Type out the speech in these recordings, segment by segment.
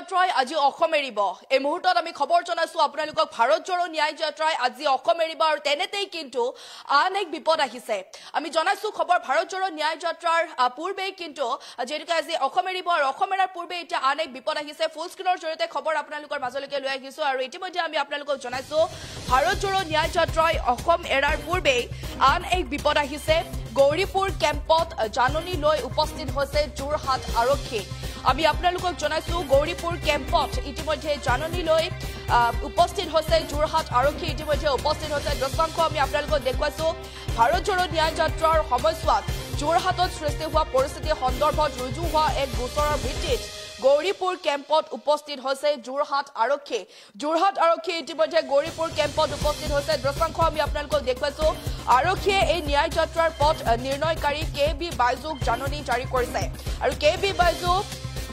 যাত্ৰাই আজি অসম এৰিব এই মুহূৰ্তত আমি খবৰ জনাইছো আপোনালোকক ভাৰত জোড়ো ন্যায় যাত্ৰাই আজি অসম এৰিব আৰু তেনেতেই কিন্তু আন এক বিপদ আহিছে আমি জনাইছো খবৰ ভাৰত জোড়ো ন্যায় যাত্ৰাৰ পূৰ্বে কিন্তু যেনেকৈ আজি অসম এৰিব আৰু অসম এৰাৰ পূৰ্বে এটা আন এক বিপদ আহিছে ফুল স্ক্ৰিনৰ জৰিয়তে খবৰ আপোনালোকৰ মাজলৈকে লৈ আহিছো আৰু ইতিমধ্যে আমি আপোনালোকক জনাইছো ভাৰত জোড়ো ন্যায় যাত্ৰাই অসম এৰাৰ পূৰ্বে আন এক বিপদ আহিছে গৌৰীপুৰ কেম্পত জাননী লৈ উপস্থিত হৈছে যোৰহাট আৰক্ষী আমি আপোনালোকক জনাইছো গৌৰীপুৰ কেম্পত ইতিমধ্যে জাননী লৈ উপস্থিত হৈছে যোৰহাট আৰক্ষী ইতিমধ্যে উপস্থিত হৈছে দৃশ্যাংশ আমি আপোনালোকক দেখুৱাইছো ভাৰত জোড়ো ন্যায় যাত্ৰাৰ সময়ছোৱাত যোৰহাটত সৃষ্টি হোৱা পৰিস্থিতি সন্দৰ্ভত ৰুজু হোৱা এক গোচৰৰ ভিত্তিত গৌৰীপুৰ কেম্পত উপস্থিত হৈছে যোৰহাট আৰক্ষী ইতিমধ্যে গৌৰীপুৰ কেম্পত উপস্থিত হৈছে দৃশ্যাংশ আমি আপোনালোকক দেখুৱাইছো আৰক্ষীয়ে এই ন্যায় যাত্ৰাৰ পথ নিৰ্ণয়কাৰী কেবি বাইজুক জাননী জাৰি কৰিছে আৰু কেবি বাইজুক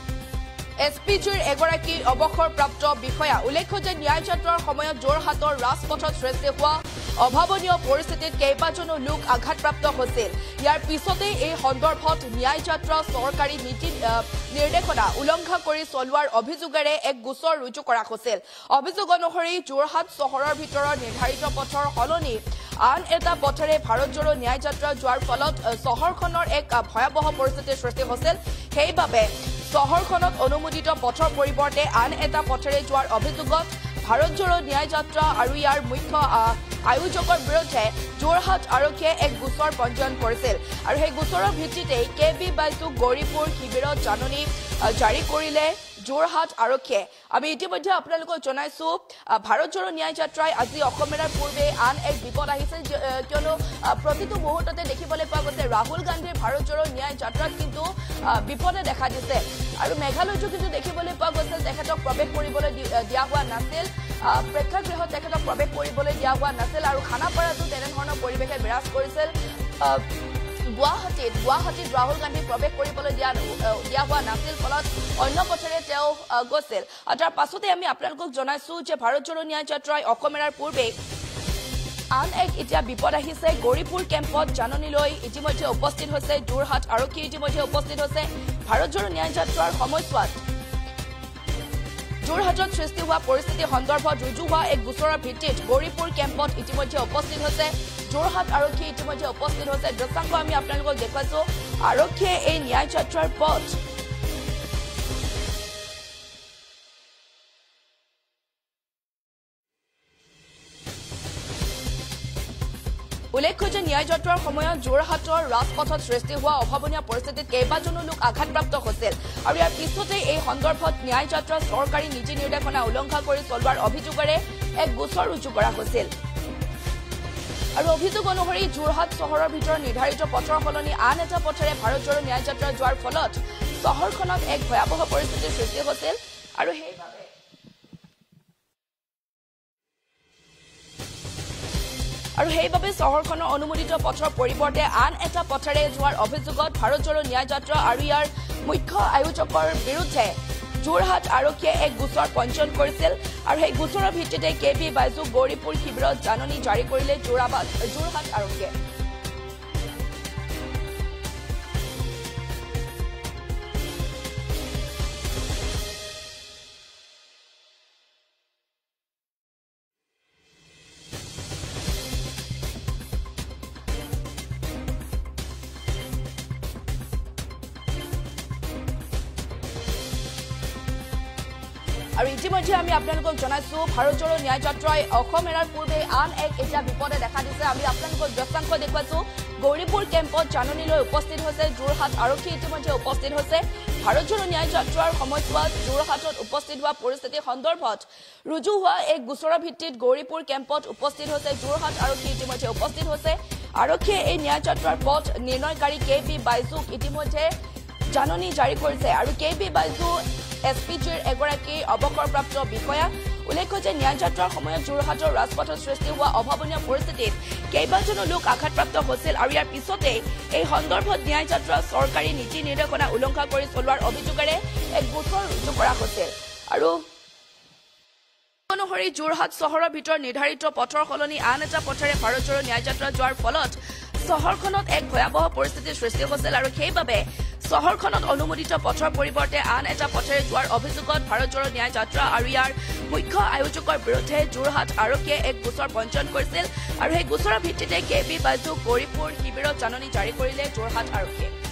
এছপিজিৰ এগৰাকী অৱসৰপ্ৰাপ্ত বিষয়া উল্লেখ্য যে ন্যায় যাত্ৰাৰ সময়ত যোৰহাটৰ ৰাজপথত সৃষ্টি হোৱা অভাৱনীয় পৰিস্থিতিত কেইবাজনো লোক আঘাতপ্ৰাপ্ত হৈছিল ইয়াৰ পিছতে এই সন্দৰ্ভত ন্যায় যাত্ৰা চৰকাৰী নীতি নিৰ্দেশনা উলংঘা কৰি চলোৱাৰ অভিযোগেৰে এক গোচৰ ৰুজু কৰা হৈছিল অভিযোগ অনুসৰি যোৰহাট চহৰৰ ভিতৰত নিৰ্ধাৰিত পথৰ সলনি আন এটা পথেৰে ভাৰত জোড়ো ন্যায় যাত্ৰা যোৱাৰ ফলত চহৰখনৰ এক ভয়াৱহ পৰিস্থিতিৰ সৃষ্টি হৈছিল সেইবাবে চহৰখনত অনুমোদিত পথৰ পৰিৱৰ্তে আন এটা পথেৰে যোৱাৰ অভিযোগত ভাৰত জোড়ো ন্যায় যাত্ৰা আৰু ইয়াৰ মুখ্য আয়োজকৰ বিৰুদ্ধে যোৰহাট আৰক্ষীয়ে এক গোচৰ পঞ্জীয়ন কৰিছিল আৰু সেই গোচৰৰ ভিত্তিতে কেবি বাইজুক গৌৰীপুৰ শিবিৰত জাননী জাৰি কৰিলে যোৰহাট আৰক্ষীয়ে আমি ইতিমধ্যে আপোনালোকক জনাইছো ভাৰত জোড়ো ন্যায় যাত্ৰাই আজি অসম এৰাৰ পূৰ্বে আন এক বিপদ আহিছে কিয়নো প্ৰতিটো মুহূৰ্ততে দেখিবলৈ পোৱা গৈছে ৰাহুল গান্ধীৰ ভাৰত জোড়ো ন্যায় যাত্ৰাত কিন্তু বিপদে দেখা দিছে আৰু মেঘালয়তো কিন্তু দেখিবলৈ পোৱা গৈছে তেখেতক প্ৰৱেশ কৰিবলৈ দিয়া হোৱা নাছিল প্ৰেক্ষাগৃহত তেখেতক প্ৰৱেশ কৰিবলৈ দিয়া হোৱা নাছিল আৰু খানাপাৰাতো তেনেধৰণৰ পৰিৱেশে বিৰাজ কৰিছিল গুৱাহাটীত ৰাহুল গান্ধী প্ৰৱেশ কৰিবলৈ দিয়া হোৱা নাছিল ফলত অন্য পথেৰে তেওঁ গৈছিল তাৰ পাছতে আমি আপোনালোকক জনাইছো যে ভাৰত জোড়ো ন্যায় যাত্ৰাই অসম এৰাৰ পূৰ্বে আন এক এতিয়া বিপদ আহিছে গৌৰীপুৰ কেম্পত জাননী লৈ ইতিমধ্যে উপস্থিত হৈছে যোৰহাট আৰক্ষী ইতিমধ্যে উপস্থিত হৈছে ভাৰত জোড়ো ন্যায় যাত্ৰাৰ সময়ছোৱাত যোৰহাটত সৃষ্টি হোৱা পৰিস্থিতি সন্দৰ্ভত ৰুজু হোৱা এক গোচৰৰ ভিত্তিত গৌৰীপুৰ কেম্পত ইতিমধ্যে উপস্থিত হৈছে যোৰহাট আৰক্ষী ইতিমধ্যে উপস্থিত হৈছে দৃশ্যাংশ আমি আপোনালোকক দেখুৱাইছো আৰক্ষীয়ে এই ন্যায় যাত্ৰাৰ পথ উল্লেখ্য যে ন্যায় যাত্ৰাৰ সময়ত যোৰহাটৰ ৰাজপথত সৃষ্টি হোৱা অভাৱনীয় পৰিস্থিতিত কেইবাজনো লোক আঘাতপ্ৰাপ্ত হৈছিল আৰু ইয়াৰ পিছতে এই সন্দৰ্ভত ন্যায় যাত্ৰা চৰকাৰী নীতি নিৰ্দেশনা উলংঘা কৰি চলোৱাৰ অভিযোগেৰে এক গোচৰ ৰুজু কৰা হৈছিল আৰু অভিযোগ অনুসৰি যোৰহাট চহৰৰ ভিতৰত নিৰ্ধাৰিত পথৰ সলনি আন এটা পথেৰে ভাৰত জোড়ো ন্যায় যাত্ৰা যোৱাৰ ফলত চহৰখনত এক ভয়াৱহ পৰিস্থিতিৰ সৃষ্টি হৈছিল আৰু সেইবাবে চহৰখনৰ অনুমোদিত পথৰ পৰিৱৰ্তে আন এটা পথেৰে যোৱাৰ অভিযোগত ভাৰত জোড়ো ন্যায় যাত্ৰা আৰু ইয়াৰ মুখ্য আয়োজকৰ বিৰুদ্ধে যোৰহাট আৰক্ষীয়ে এক গোচৰ পঞ্জীয়ন কৰিছিল আৰু সেই গোচৰৰ ভিত্তিতে কেবি বাইজুক গৌৰীপুৰ শিবিৰত জাননী জাৰি কৰিলে যোৰহাট আৰক্ষীয়ে আৰু ইতিমধ্যে আমি আপোনালোকক জনাইছো ভাৰত জোড়ো ন্যায় যাত্ৰাই অসম এৰাৰ পূৰ্বে আন এক এতিয়া বিপদে দেখা দিছে আমি আপোনালোকক দৃশ্যাংশ দেখুৱাইছো গৌৰীপুৰ কেম্পত জাননী লৈ উপস্থিত হৈছে যোৰহাট আৰক্ষী ইতিমধ্যে উপস্থিত হৈছে ভাৰত জোড়ো ন্যায় যাত্ৰাৰ সময়ছোৱাত যোৰহাটত উপস্থিত হোৱা পৰিস্থিতি সন্দৰ্ভত ৰুজু হোৱা এক গোচৰৰ ভিত্তিত গৌৰীপুৰ কেম্পত উপস্থিত হৈছে যোৰহাট আৰক্ষী ইতিমধ্যে উপস্থিত হৈছে আৰক্ষীয়ে এই ন্যায় যাত্ৰাৰ পথ নিৰ্ণয়কাৰী কেবি বাইজুক ইতিমধ্যে জাননী জাৰি কৰিছে আৰু কেবি বাইজু এছপিজিৰ এগৰাকী অৱসৰপ্ৰাপ্ত বিষয়া উল্লেখ্য যে ন্যায় যাত্ৰাৰ সময়ত যোৰহাটৰ ৰাজপথত সৃষ্টি হোৱা অভাৱনীয় পৰিস্থিতিত কেইবাজনো লোক আঘাতপ্ৰাপ্ত হৈছিল আৰু ইয়াৰ পিছতে এই সন্দৰ্ভত ন্যায় যাত্ৰা চৰকাৰী নীতি নিৰ্দেশনা উলংঘা কৰি চলোৱাৰ অভিযোগেৰে এক গোচৰ ৰুজু কৰা হৈছিল আৰু অনুসৰি যোৰহাট চহৰৰ ভিতৰত নিৰ্ধাৰিত পথৰ সলনি আন এটা পথেৰে ভাৰত জোড়ো ন্যায় যাত্ৰা যোৱাৰ ফলত চহৰখনত এক ভয়াবহ পৰিস্থিতিৰ সৃষ্টি হৈছিল আৰু সেইবাবে চহৰখনত অনুমোদিত পথৰ পৰিৱৰ্তে আন এটা পথেৰে যোৱাৰ অভিযোগত ভাৰত জোড়ো ন্যায় যাত্ৰা আৰু ইয়াৰ মুখ্য আয়োজকৰ বিৰুদ্ধে যোৰহাট আৰক্ষীয়ে এক গোচৰ পঞ্জীয়ন কৰিছিল আৰু সেই গোচৰৰ ভিত্তিতে KB বাইজু গৌৰীপুৰ শিবিৰত জাননী জাৰি কৰিলে যোৰহাট আৰক্ষীয়ে